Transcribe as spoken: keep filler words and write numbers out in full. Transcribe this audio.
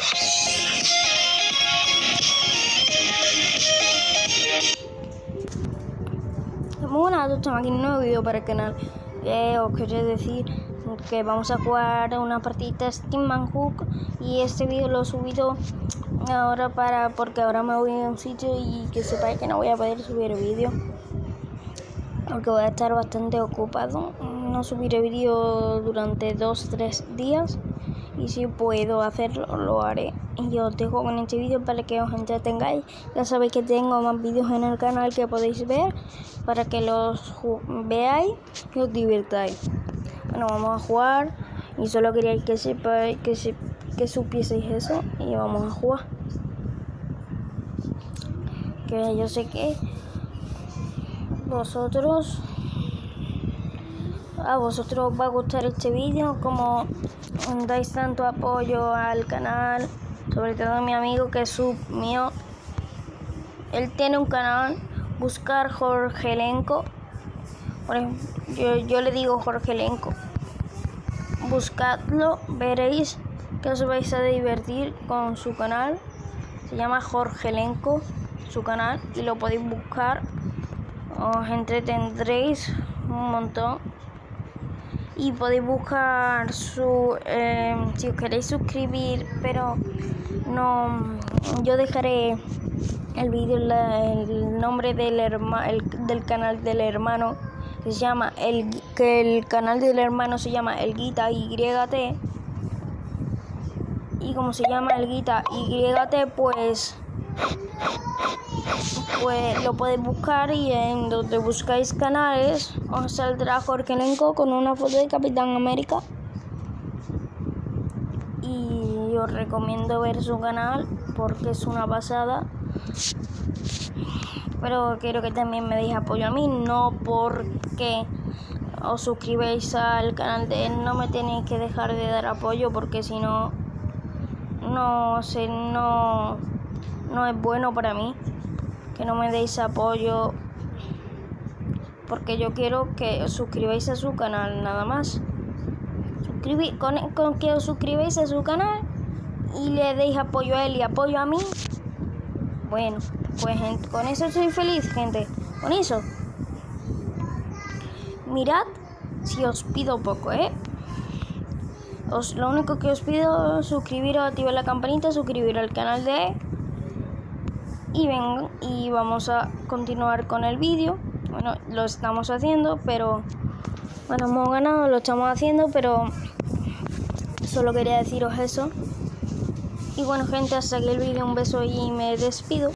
Muy buenas a todos, estamos aquí en un nuevo vídeo para el canal. Eh, os quería decir que vamos a jugar una partida de Steam Hook y este vídeo lo he subido ahora para porque ahora me voy a un sitio y que sepáis que no voy a poder subir vídeo porque voy a estar bastante ocupado. No subiré vídeo durante dos tres días y si puedo hacerlo lo haré. Y os dejo con este vídeo para que os entretengáis. Ya sabéis que tengo más vídeos en el canal que podéis ver para que los veáis y os divirtáis. Bueno, vamos a jugar y solo quería que sepáis que, se, que supieseis eso y vamos a jugar. Que yo sé que vosotros a vosotros os va a gustar este vídeo, como dais tanto apoyo al canal, sobre todo a mi amigo que es sub mío. Él tiene un canal, buscar Jorgelenco. Bueno, yo, yo le digo Jorgelenco. Buscadlo, veréis que os vais a divertir con su canal. Se llama Jorgelenco, su canal, y lo podéis buscar. Os entretendréis un montón. Y podéis buscar su eh, si os queréis suscribir, pero no, yo dejaré el vídeo, el nombre del hermano, el, del canal del hermano, que se llama el que el canal del hermano se llama El Guita Y T, y como se llama El Guita Y T, pues pues lo podéis buscar, y en donde buscáis canales os saldrá Jorgelenco con una foto de Capitán América, y os recomiendo ver su canal porque es una pasada. Pero quiero que también me deis apoyo a mí, no porque os suscribáis al canal de él, no me tenéis que dejar de dar apoyo, porque si no, no sé, no, no es bueno para mí que no me deis apoyo, porque yo quiero que os suscribáis a su canal, nada más. Suscribí, con, con que os suscribáis a su canal y le deis apoyo a él y apoyo a mí, bueno, pues con eso soy feliz, gente, con eso. Mirad, si os pido poco, ¿eh? Os, lo único que os pido es suscribiros, activar la campanita, suscribir al canal de él. Y vengan, y vamos a continuar con el vídeo. Bueno, lo estamos haciendo, pero bueno, hemos ganado, lo estamos haciendo, pero solo quería deciros eso. Y bueno, gente, hasta aquí el vídeo, un beso y me despido.